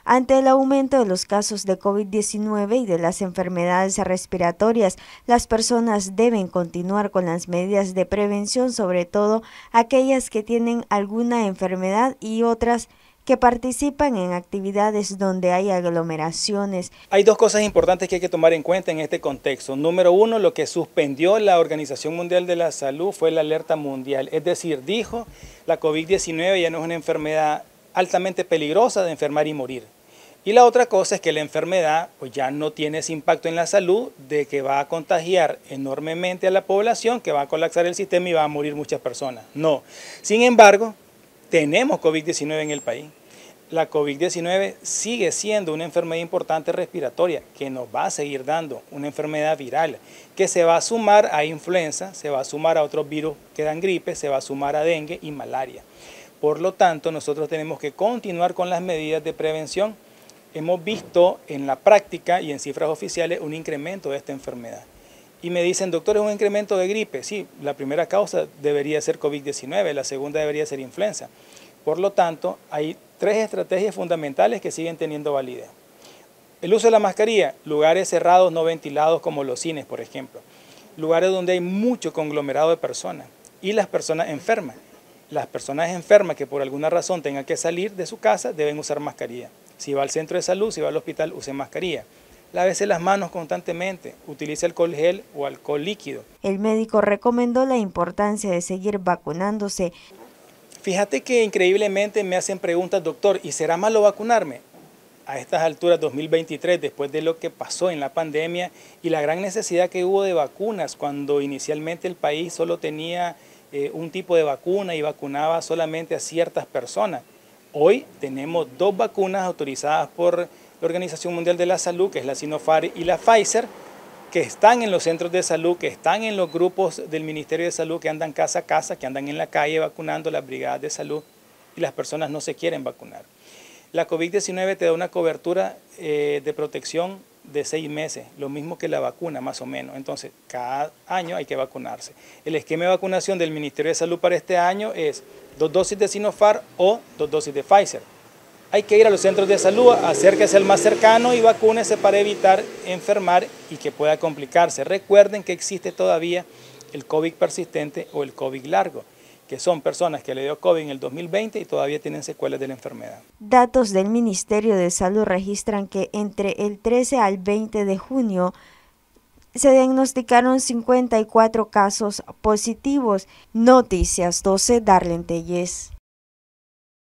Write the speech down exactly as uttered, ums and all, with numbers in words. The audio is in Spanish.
Ante el aumento de los casos de COVID diecinueve y de las enfermedades respiratorias, las personas deben continuar con las medidas de prevención, sobre todo aquellas que tienen alguna enfermedad y otras que participan en actividades donde hay aglomeraciones. Hay dos cosas importantes que hay que tomar en cuenta en este contexto. Número uno, lo que suspendió la Organización Mundial de la Salud fue la alerta mundial. Es decir, dijo, la COVID diecinueve ya no es una enfermedad altamente peligrosa de enfermar y morir. Y la otra cosa es que la enfermedad pues ya no tiene ese impacto en la salud de que va a contagiar enormemente a la población, que va a colapsar el sistema y va a morir muchas personas. No. Sin embargo, tenemos COVID diecinueve en el país. La COVID diecinueve sigue siendo una enfermedad importante respiratoria que nos va a seguir dando, una enfermedad viral que se va a sumar a influenza, se va a sumar a otros virus que dan gripe, se va a sumar a dengue y malaria. Por lo tanto, nosotros tenemos que continuar con las medidas de prevención. Hemos visto en la práctica y en cifras oficiales un incremento de esta enfermedad. Y me dicen, doctor, ¿es un incremento de gripe? Sí, la primera causa debería ser COVID diecinueve, la segunda debería ser influenza. Por lo tanto, hay tres estrategias fundamentales que siguen teniendo validez. El uso de la mascarilla, lugares cerrados no ventilados como los cines, por ejemplo. Lugares donde hay mucho conglomerado de personas y las personas enfermas. Las personas enfermas que por alguna razón tengan que salir de su casa deben usar mascarilla. Si va al centro de salud, si va al hospital, use mascarilla. Lávese las manos constantemente, utilice alcohol gel o alcohol líquido. El médico recomendó la importancia de seguir vacunándose. Fíjate que increíblemente me hacen preguntas, doctor, ¿y será malo vacunarme? A estas alturas, dos mil veintitrés, después de lo que pasó en la pandemia y la gran necesidad que hubo de vacunas, cuando inicialmente el país solo tenía eh, un tipo de vacuna y vacunaba solamente a ciertas personas. Hoy tenemos dos vacunas autorizadas por la Organización Mundial de la Salud, que es la Sinopharm y la Pfizer, que están en los centros de salud, que están en los grupos del Ministerio de Salud, que andan casa a casa, que andan en la calle vacunando las brigadas de salud y las personas no se quieren vacunar. La COVID diecinueve te da una cobertura eh, de protección de seis meses, lo mismo que la vacuna más o menos, entonces cada año hay que vacunarse. El esquema de vacunación del Ministerio de Salud para este año es dos dosis de Sinopharm o dos dosis de Pfizer. Hay que ir a los centros de salud, acérquese al más cercano y vacúnese para evitar enfermar y que pueda complicarse. Recuerden que existe todavía el COVID persistente o el COVID largo, que son personas que le dio COVID en el dos mil veinte y todavía tienen secuelas de la enfermedad. Datos del Ministerio de Salud registran que entre el trece al veinte de junio se diagnosticaron cincuenta y cuatro casos positivos. Noticias doce, Darlene Tellez.